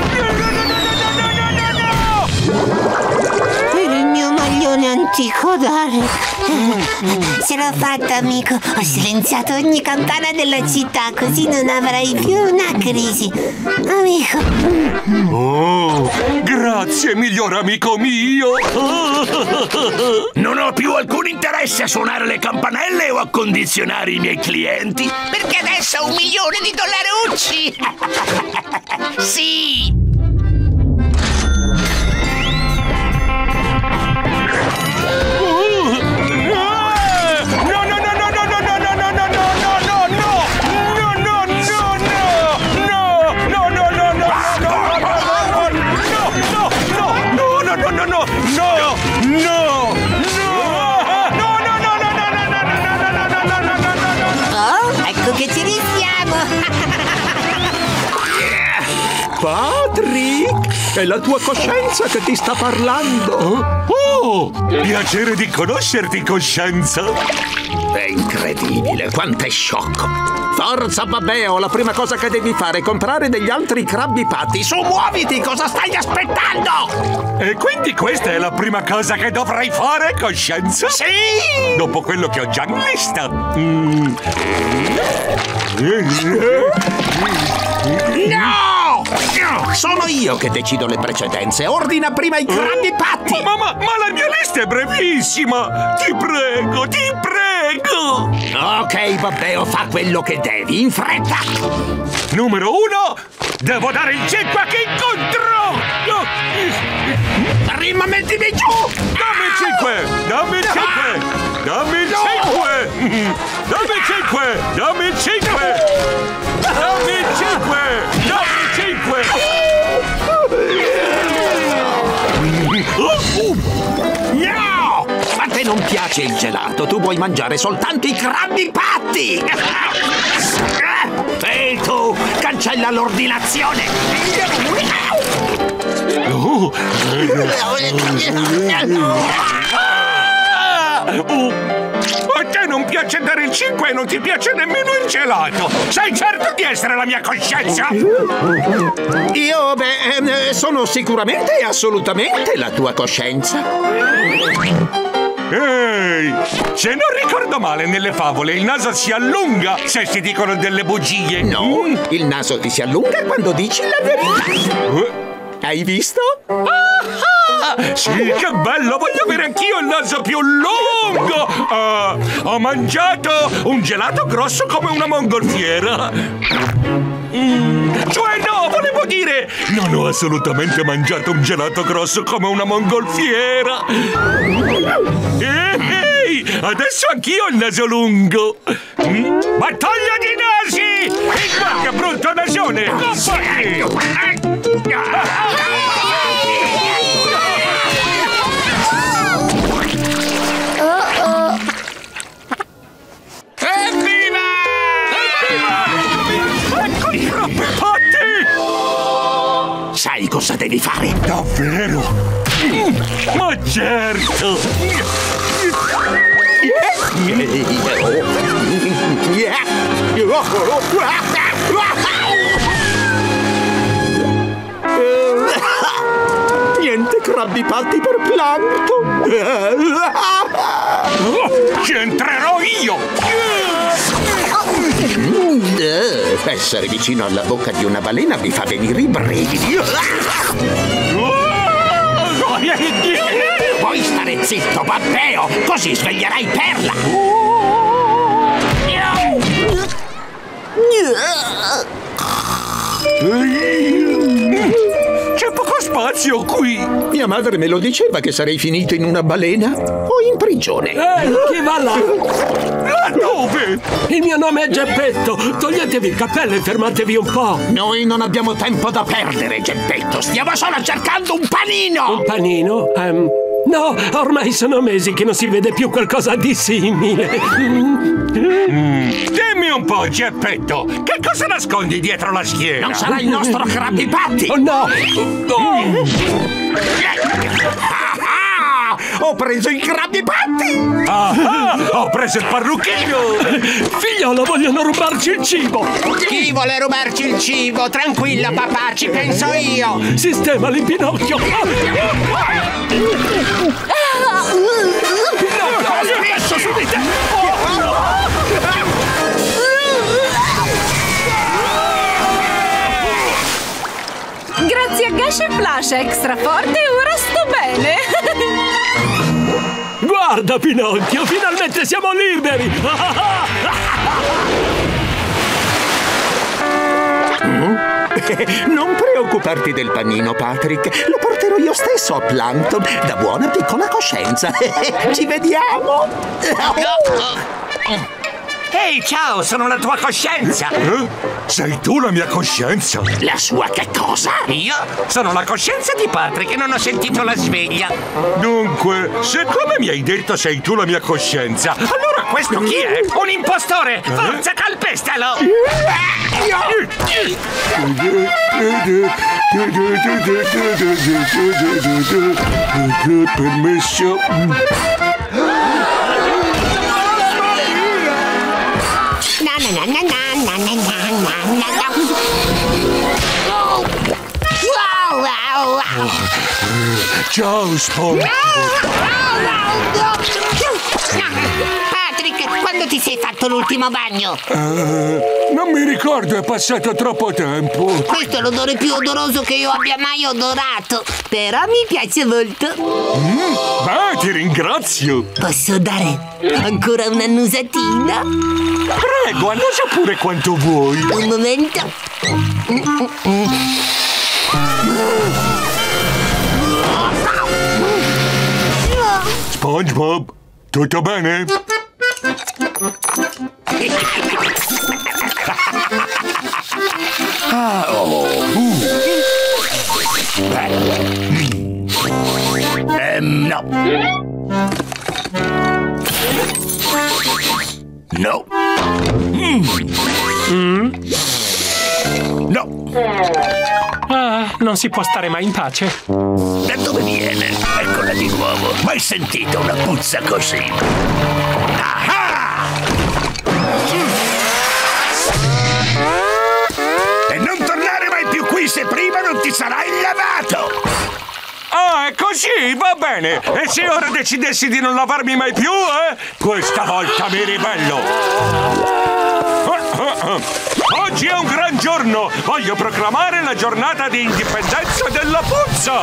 Il mio maglione antico d'oro. Ce l'ho fatta, amico. Ho silenziato ogni campana della città, così non avrai più una crisi. Amico. Oh, grazie, miglior amico mio. Non ho più alcun interesse a suonare le campanelle o a condizionare i miei clienti, perché adesso ho un milione di dollarucci. Sì! Patrick, è la tua coscienza che ti sta parlando. Oh, piacere di conoscerti, coscienza. È incredibile, quanto è sciocco. Forza, Babbeo, la prima cosa che devi fare è comprare degli altri crabbi patti. Su, muoviti, cosa stai aspettando? E quindi questa è la prima cosa che dovrai fare, coscienza? Sì! Dopo quello che ho già in lista. Mm. No! Sono io che decido le precedenze. Ordina prima i crabbi patti. Ma, ma, ma la mia lista è brevissima. Ti prego, ti prego. Ok, Babbeo, fa quello che devi, in fretta. Numero uno, devo dare il cinque a chi incontro. Prima mettimi giù. Dammi il cinque, dammi il cinque, dammi il cinque, dammi il cinque, dammi il cinque, dammi il cinque, dammi il cinque. No! A te non piace il gelato, tu vuoi mangiare soltanto i crabbi patti! Ehi tu, cancella l'ordinazione! Oh. A te non piace dare il cinque e non ti piace nemmeno il gelato! Sei certo di essere la mia coscienza? Io, beh, sono sicuramente e assolutamente la tua coscienza. Ehi, se non ricordo male, nelle favole il naso si allunga se si dicono delle bugie. No, il naso ti si allunga quando dici la verità. Hai visto? Ah, sì, che bello! Voglio avere anch'io il naso più lungo! Uh, ho mangiato un gelato grosso come una mongolfiera. Mm, cioè no, volevo dire, non ho assolutamente mangiato un gelato grosso come una mongolfiera. Ehi, adesso anch'io ho il naso lungo. Mm, battaglia di nasi! E qua che brutto nasone! Compagni! Sai cosa devi fare? Davvero? Ma certo! Niente crabbi patti per Plankton! Ci entrerò io! Essere vicino alla bocca di una balena mi fa venire i brividi. Puoi stare zitto, Babbeo, così sveglierai Perla. C'è poco spazio qui. Mia madre me lo diceva che sarei finito in una balena o in prigione. Ehi, chi va là? Ma dove? Il mio nome è Geppetto. Toglietevi il cappello e fermatevi un po'. Noi non abbiamo tempo da perdere, Geppetto. Stiamo solo cercando un panino. Un panino? Um, no, ormai sono mesi che non si vede più qualcosa di simile. Mm. Dimmi un po', Geppetto, che cosa nascondi dietro la schiena? Non sarà il nostro Krabby Patty. Oh no! Oh. Ah! Ho preso i Krabby Patty! Ah, ah, ho preso il parrucchino! Figliolo, vogliono rubarci il cibo! Chi vuole rubarci il cibo? Tranquillo, papà, ci penso io! Sistema il Pinocchio! Pinocchio, adesso su di te! Grazie a Gash e Flash, extra forte, ora sto bene! Guarda, Pinocchio, finalmente siamo liberi! Non preoccuparti del panino, Patrick. Lo porterò io stesso a Plankton, da buona piccola coscienza. Ci vediamo! Ehi, ciao, sono la tua coscienza! Eh? Sei tu la mia coscienza? La sua che cosa? Io sono la coscienza di Patrick e non ho sentito la sveglia. Dunque, siccome mi hai detto sei tu la mia coscienza, allora questo chi è? Un impostore! Forza, calpestalo! Permesso? Na na na na na na na na na. Wow, wow, wow. Ciao, SpongeBob. Patrick, quando ti sei fatto l'ultimo bagno? Uh, non mi ricordo, è passato troppo tempo. Questo è l'odore più odoroso che io abbia mai odorato. Però mi piace molto. Mm, beh, ti ringrazio. Posso dare ancora un'annusatina? Prego, annusa pure quanto vuoi. Un momento. SpongeBob, tutto bene? Ah, oh. uh. Ehm, no. No. Mm. Mm? No. Ah, non si può stare mai in pace. Da dove viene? Eccola di nuovo. Mai sentito una puzza così? Ah! E non tornare mai più qui se prima non ti sarai lavato! Ah, è così, va bene. E se ora decidessi di non lavarmi mai più, eh? Questa volta mi ribello. Oggi è un gran giorno. Voglio proclamare la giornata di indipendenza della puzza.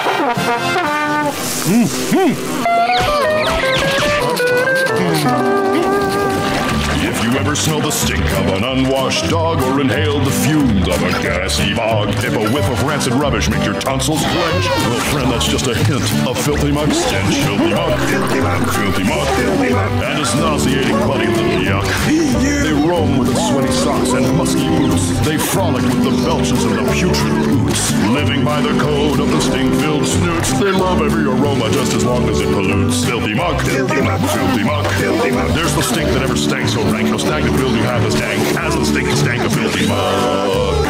Mm, mm. If you ever smell the stink of an unwashed dog or inhaled the fumes of a gassy bog, if a whiff of rancid rubbish make your tonsils clench, well, friend, that's just a hint of filthy muck stench. Filthy muck, filthy muck, filthy muck, filthy muck, and its nauseating bloody little yuck. They roam with the sweaty socks and musky boots. They frolic with the belches and the putrid boots. Living by the code of the stink-filled snoots, they love every aroma just as long as it pollutes. Filthy muck, filthy muck, filthy muck, filthy muck. There's the stink that never stank so rank, no stagnant mildew half as dank as the stinking stank of filthy muck.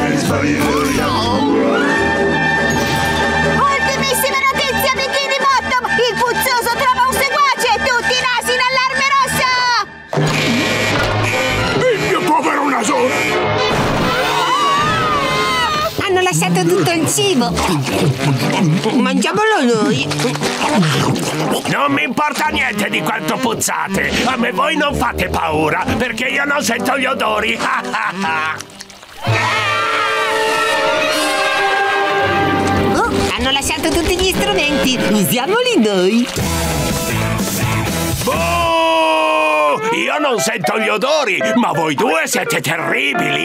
Ultimissime notizie, Bikini Bottom! Il puzzoso trova un seguace e tutti i nasi in allarme rossa! Il mio povero naso! Hanno lasciato tutto il cibo. Mangiamolo noi. Non mi importa niente di quanto puzzate. A me voi non fate paura, perché io non sento gli odori. Oh, hanno lasciato tutti gli strumenti. Usiamoli noi. Oh, io non sento gli odori, ma voi due siete terribili.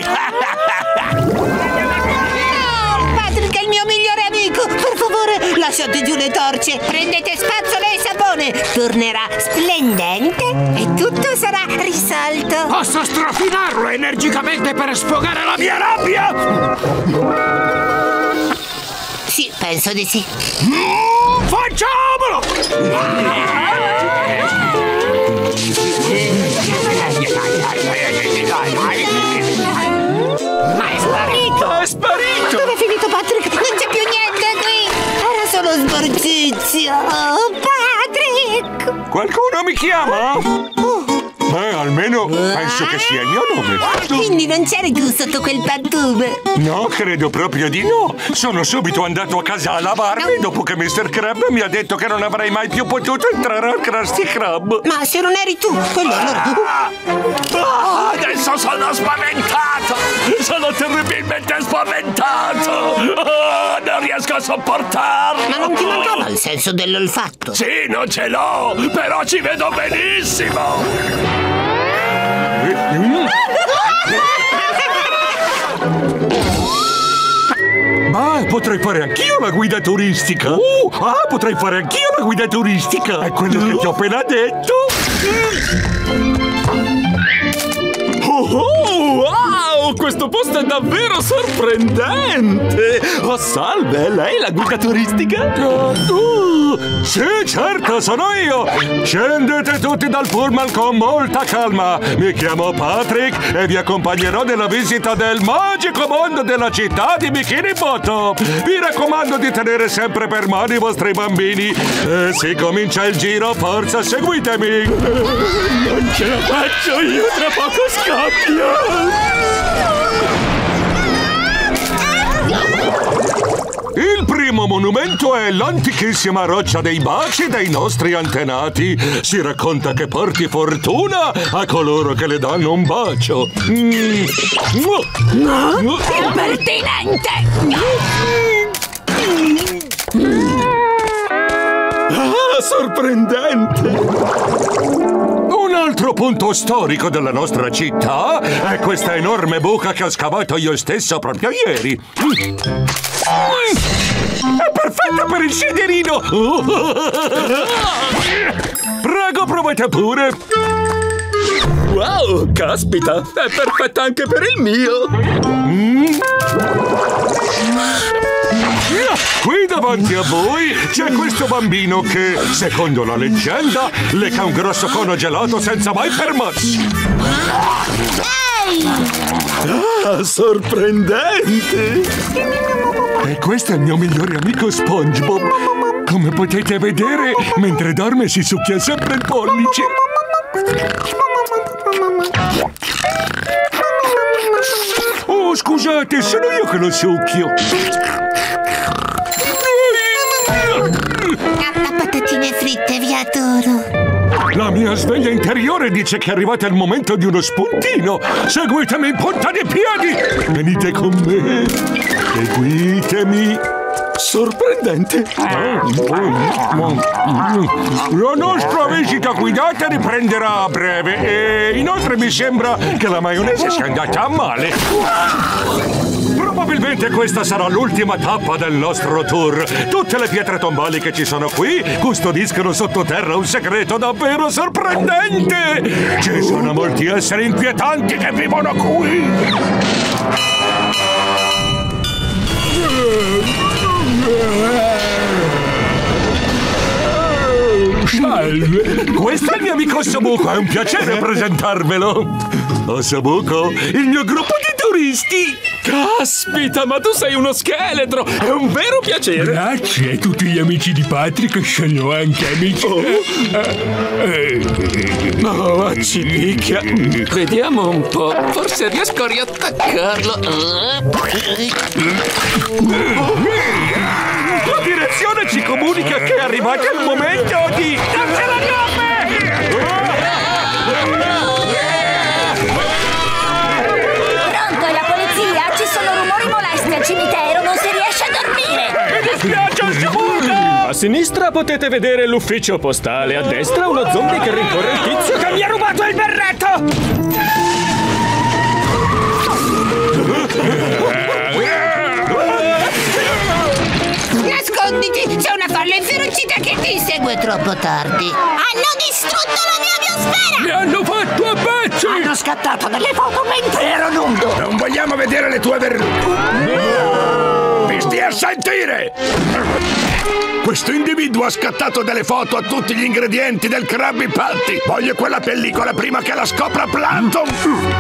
Patrick è il mio migliore amico. Per favore, lasciate giù le torce. Prendete spazzole e sapone. Tornerà splendente e tutto sarà risolto. Posso strofinarlo energicamente per sfogare la mia rabbia? Sì, penso di sì. Mm, facciamolo! Ma è sparito! È sparito! Dove è finito Patrick? Non c'è più niente qui! Era solo sborgizio! Oh, Patrick! ecco. Qualcuno mi chiama? Beh, almeno penso che sia il mio nome. Quindi non c'eri tu sotto quel pattume? No, credo proprio di no. Sono subito andato a casa a lavarmi dopo che mister Krab mi ha detto che non avrei mai più potuto entrare al Krusty Krab. Ma se non eri tu, quello allora... Ah, adesso sono spaventato! Sono terribilmente spaventato! Oh, non riesco a sopportarlo! Ma non ti mancava il senso dell'olfatto? Sì, non ce l'ho, però ci vedo benissimo! Ma potrei fare anch'io la guida turistica! Uh, ah, potrei fare anch'io la guida turistica! È quello che ti ho appena detto! Oh, oh, wow! Questo posto è davvero sorprendente! Oh, salve, è lei la guida turistica? Uh, sì, certo, sono io! Scendete tutti dal pullman con molta calma! Mi chiamo Patrick e vi accompagnerò nella visita del magico mondo della città di Bikini Bottom! Vi raccomando di tenere sempre per mano i vostri bambini! E si comincia il giro, forza, seguitemi! Non ce la faccio io, tra poco scoppio! Il primo monumento è l'antichissima roccia dei baci dei nostri antenati. Si racconta che porti fortuna a coloro che le danno un bacio. Mm. No, è impertinente! Ah, sorprendente! Un altro punto storico della nostra città è questa enorme buca che ho scavato io stesso proprio ieri. È perfetta per il sederino! Prego, provate pure! Wow, caspita! È perfetta anche per il mio! Mm. Qui davanti a voi c'è questo bambino che, secondo la leggenda, lecca un grosso cono gelato senza mai fermarsi. Ah, sorprendente! E questo è il mio migliore amico SpongeBob. Come potete vedere, mentre dorme si succhia sempre il pollice. Oh, scusate, sono io che lo succhio. La patatine fritte, vi adoro. La mia sveglia interiore dice che è arrivato il momento di uno spuntino. Seguitemi in punta di piedi. Venite con me. Seguitemi. Sorprendente. La nostra visita guidata riprenderà a breve. E inoltre mi sembra che la maionese sia andata a male. Probabilmente questa sarà l'ultima tappa del nostro tour. Tutte le pietre tombali che ci sono qui custodiscono sottoterra un segreto davvero sorprendente. Ci sono molti esseri inquietanti che vivono qui. Salve! Questo è il mio amico Ossobuco, è un piacere presentarvelo! Ossobuco, il mio gruppo di turisti! Caspita, ma tu sei uno scheletro! È un vero piacere! Grazie, tutti gli amici di Patrick sono anche amici. Oh, oh accipicchia! Vediamo un po', forse riesco a riattaccarlo. La direzione ci comunica che è arrivato il momento di... Pronto, è la polizia? Ci sono rumori molesti al cimitero, non si riesce a dormire! Mi dispiace, Ossobuco! A sinistra potete vedere l'ufficio postale, a destra uno zombie che rincorre il tizio che mi ha rubato il berretto! Nasconditi! C'è una folla inferocita che ti insegue troppo tardi. Hanno distrutto la mia biosfera! Mi hanno fatto a pezzi! Hanno scattato delle foto mentre ero nudo! Non vogliamo vedere le tue verruche! Mi stia a sentire! Questo individuo ha scattato delle foto a tutti gli ingredienti del Krabby Patty! Voglio quella pellicola prima che la scopra Plankton!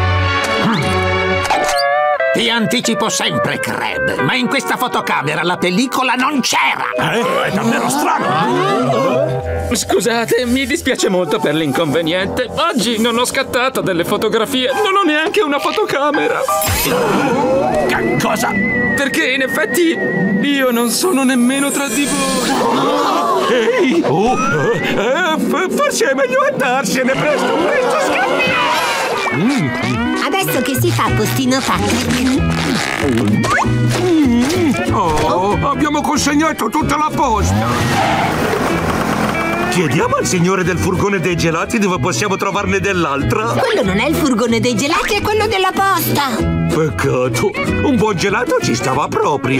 Ti anticipo sempre, Krab, ma in questa fotocamera la pellicola non c'era! Eh? È davvero strano! Scusate, mi dispiace molto per l'inconveniente. Oggi non ho scattato delle fotografie, non ho neanche una fotocamera. Che cosa? Perché in effetti io non sono nemmeno tra di voi. Ehi! Oh, eh, forse è meglio andarsene presto, presto, scappi! Adesso che si fa, postino Patrick? Oh, abbiamo consegnato tutta la posta! Chiediamo al signore del furgone dei gelati dove possiamo trovarne dell'altra. Quello non è il furgone dei gelati, è quello della posta. Peccato, un buon gelato ci stava proprio.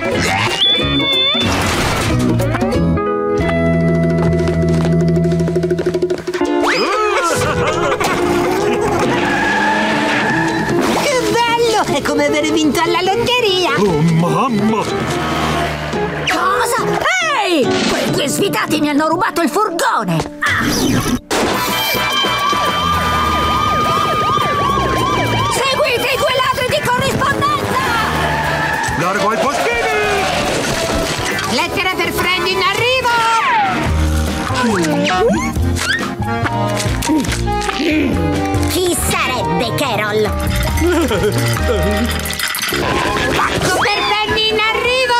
Che bello! È come avere vinto alla lotteria. Oh, mamma! Cosa? Ehi! Quei due svitati mi hanno rubato il furgone! Ah. Seguite i due ladri di corrispondenza! Largo ai postini! Lettera per Freddy in arrivo! Chi sarebbe Carol? Pacco per Freddy in arrivo!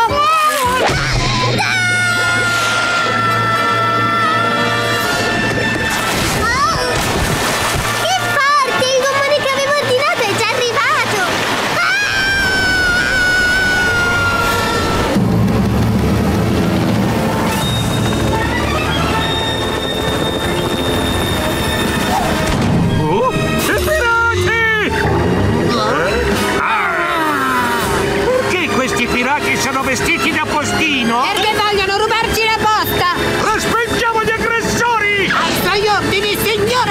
Vestiti da postino? Perché vogliono rubarci la posta! Respingiamo gli aggressori! Ai suoi ordini, signore!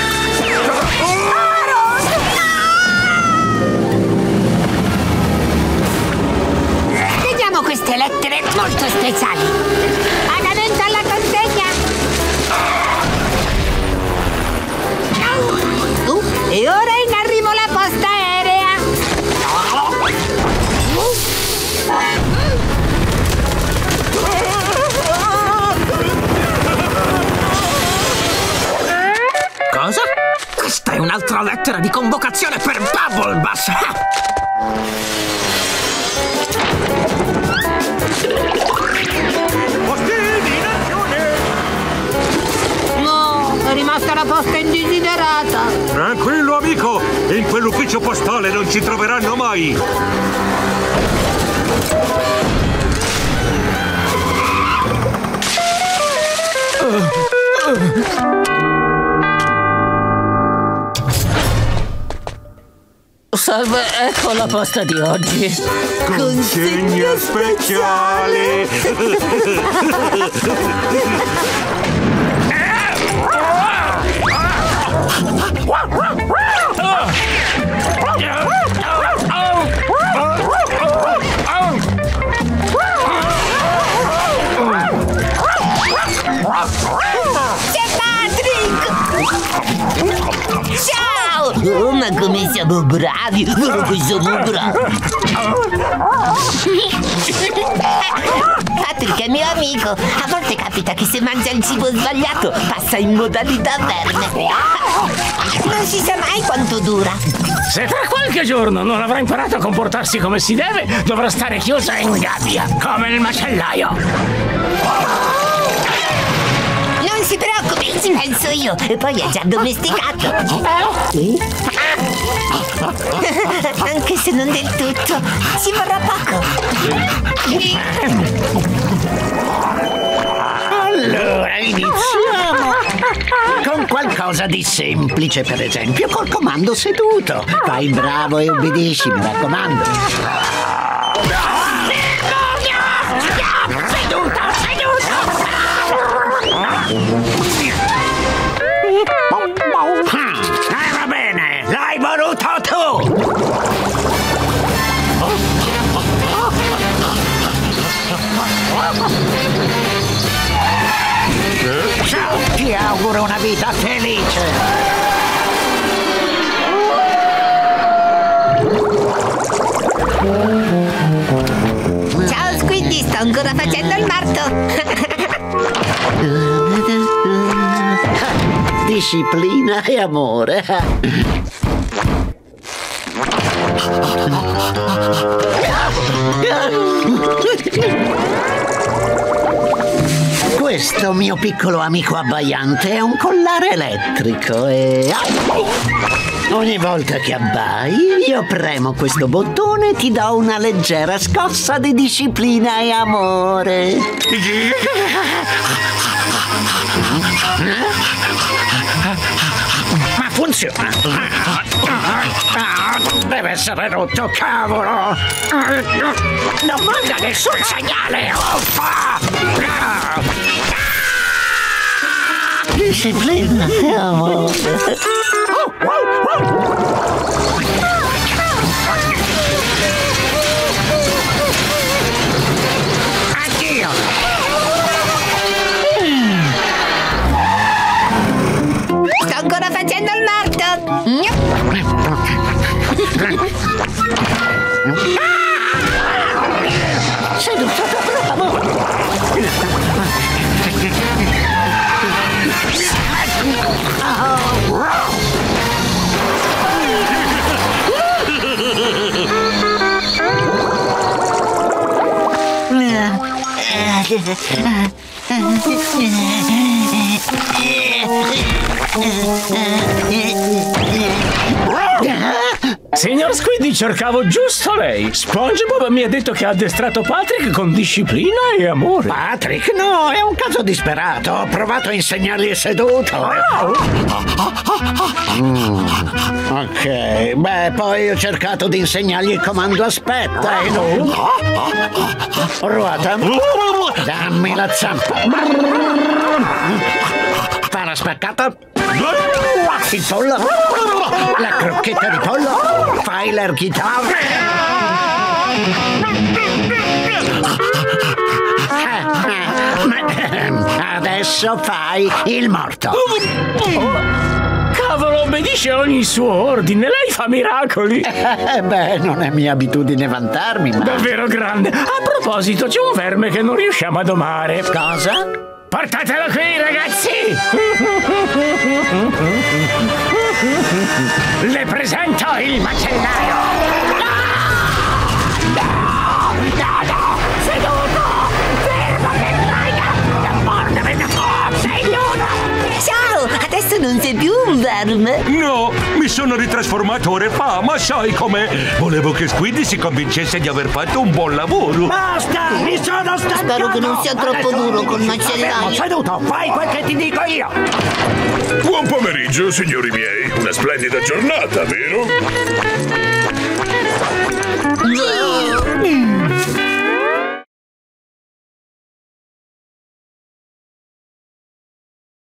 Vediamo queste lettere molto speciali. Pagamento alla consegna! Uh, e ora in arrivo la posta aerea! Cosa? Questa è un'altra lettera di convocazione per Bubble Bus! Postini in azione! No, è rimasta la posta indesiderata! Tranquillo, amico! In quell'ufficio postale non ci troveranno mai! Salve, ecco la posta di oggi. Consegna speciale! Oh, ma come siamo bravi! Oh, che siamo bravi! Patrick è mio amico. A volte capita che se mangia il cibo sbagliato passa in modalità verme. Non si sa mai quanto dura. Se tra qualche giorno non avrà imparato a comportarsi come si deve, dovrà stare chiusa in gabbia, come il macellaio. Non si preoccupi, ci penso io. E poi è già domesticato. Anche se non del tutto, ci vorrà poco. Allora, iniziamo con qualcosa di semplice, per esempio col comando seduto. Fai il bravo e obbedisci, mi raccomando. Seduta, seduta! Eh, va bene, l'hai voluto tu! Ciao, ti auguro una vita felice! Ciao Squiddy, sto ancora facendo il marto. disciplina e amore. Questo mio piccolo amico abbaiante è un collare elettrico e... ogni volta che abbai, io premo questo bottone e ti do una leggera scossa di disciplina e amore. Ma funziona! Deve essere rotto, cavolo! Non manda nessun segnale! Uffa! Disciplina e amore. Addio! Sto ancora facendo il morto! Seduto da bravo! Signor Squiddy, cercavo giusto lei. SpongeBob mi ha detto che ha addestrato Patrick con disciplina e amore. Patrick? No, è un caso disperato. Ho provato a insegnargli seduto. Oh. Mm. Ok, beh, poi ho cercato di insegnargli il comando aspetta e non... Ruota. Dammi la zampa. Fa la spaccata. Il pollo. La crocchetta di pollo. Fai l'erghita. Adesso fai il morto. Cavolo, obbedisce a ogni suo ordine. Lei fa miracoli. Eh beh, non è mia abitudine vantarmi, ma... Davvero grande. A proposito, c'è un verme che non riusciamo a domare. Cosa? Portatelo qui, ragazzi! Le presento il macellaio! No, no, no! Seduto! Fermo che raga! Mordere da sei uno! Ciao! Adesso non sei più un verme! No! Mi sono ritrasformato ore fa, ma sai com'è? Volevo che Squiddy si convincesse di aver fatto un buon lavoro! Basta! Mi sono stancato! Spero che non sia troppo Adesso duro col macellaio! Seduto! Fai quel che ti dico io! Buon pomeriggio, signori miei. Una splendida giornata, vero?